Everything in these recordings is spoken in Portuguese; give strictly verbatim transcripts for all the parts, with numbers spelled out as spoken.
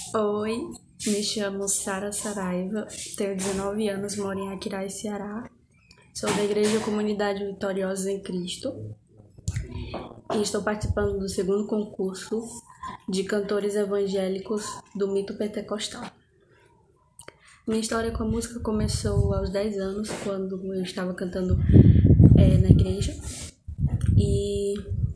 Oi, me chamo Sara Saraiva, tenho dezenove anos, moro em Aquiraz, Ceará. Sou da Igreja Comunidade Vitoriosa em Cristo e estou participando do segundo concurso de cantores evangélicos do Mito Pentecostal. Minha história com a música começou aos dez anos, quando eu estava cantando é, na igreja, e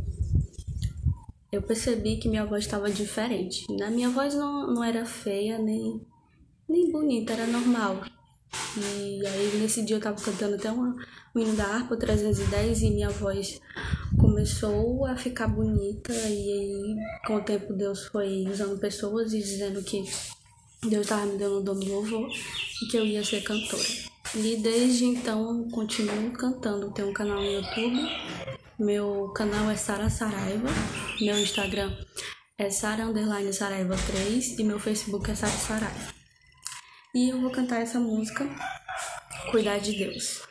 eu percebi que minha voz estava diferente. Na minha voz não, não era feia nem, nem bonita, era normal. E aí nesse dia eu estava cantando até uma, um hino da harpa trezentos e dez e minha voz começou a ficar bonita. E aí com o tempo Deus foi usando pessoas e dizendo que Deus estava me dando o dom do louvor e que eu ia ser cantora. E desde então eu continuo cantando. Tenho um canal no YouTube. Meu canal é Sara Saraiva, meu Instagram é Sara underline Saraiva três e meu Facebook é Sara Saraiva. E eu vou cantar essa música, Cuidar de Deus.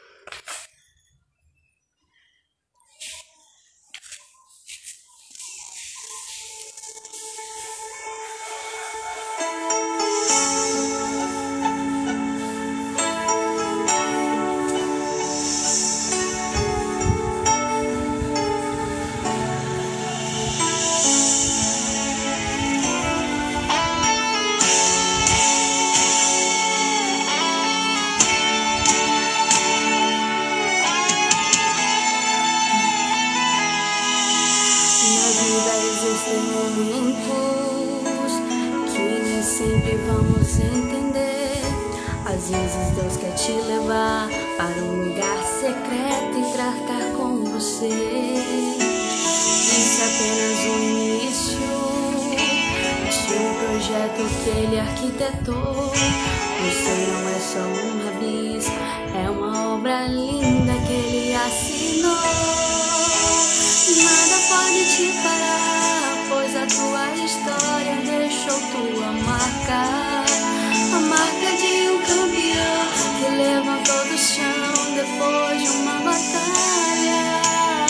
Existem momentos que nem sempre vamos entender. Às vezes Deus quer te levar para um lugar secreto e tratar com você. Isso é apenas o início de um projeto que Ele arquitetou. Você não é só um rabisco, é uma obra linda que Ele assinou. Nada pode te parar, pois a tua história deixou tua marca. A marca de um campeão que levantou do chão depois de uma batalha.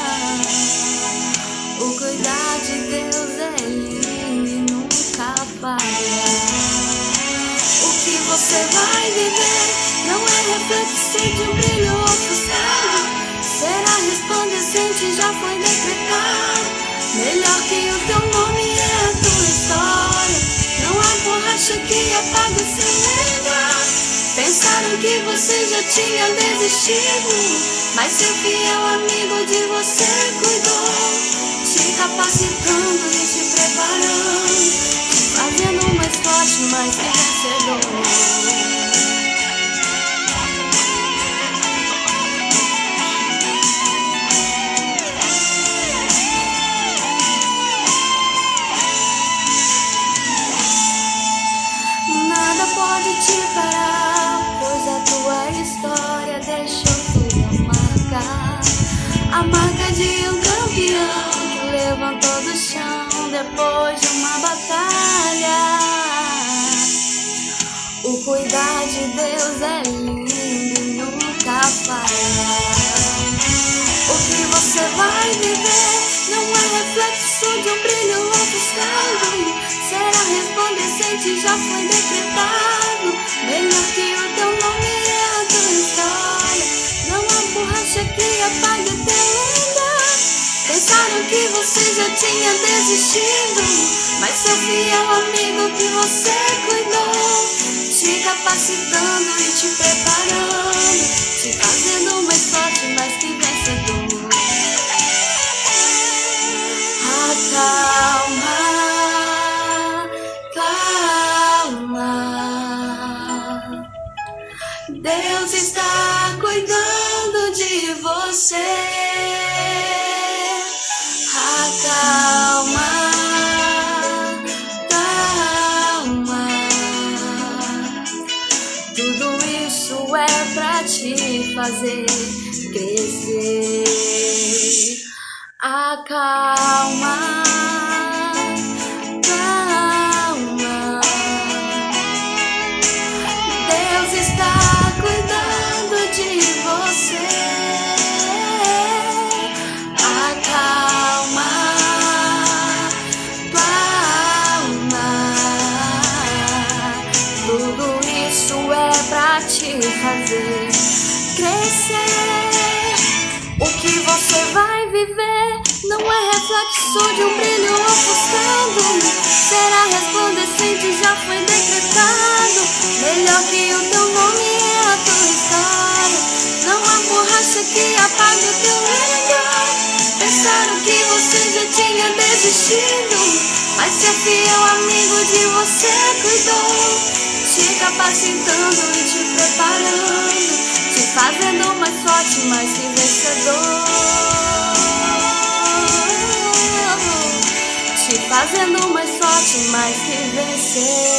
O cuidar de Deus é lindo e nunca falha. O que você vai viver não é reflexo de um brilho ofuscado. Será resplandecente, já foi decretado. Melhor que o teu nome é a tua história. Não há borracha que apague sem lembrar. Pensaram que você já tinha desistido, mas seu fiel amigo de você cuidou, te capacitando e te preparando, te fazendo mais forte, mais vencedor. Pode te parar, pois a tua história deixou tua marca. A marca de um campeão que levantou do chão depois de uma batalha. O cuidar de Deus é lindo e nunca falha. O que você vai viver não é reflexo de um brilho ofuscado. Será resplandecente, já foi decretado. Melhor que o teu nome é a tua história. Não há borracha que apague a teu lenda. Pensaram que você já tinha desistido, mas seu fiel amigo que você cuidou, te capacitando e te preparando, te fazendo mais forte, mais que vencedor. Acalma. Deus está cuidando de você. Acalma, calma. Tudo isso é pra te fazer crescer. Acalma. Acalma, calma. sou de um brilho ofuscando. Será resplandecente, já foi decretado. Melhor que o teu nome é a tua história. Não há borracha que apague o teu legado. Pensaram que você já tinha desistido, mas seu fiel amigo de você cuidou, te capacitando e te preparando, te fazendo mais forte, mais que vencedor, te fazendo mais forte, mais que vencedor.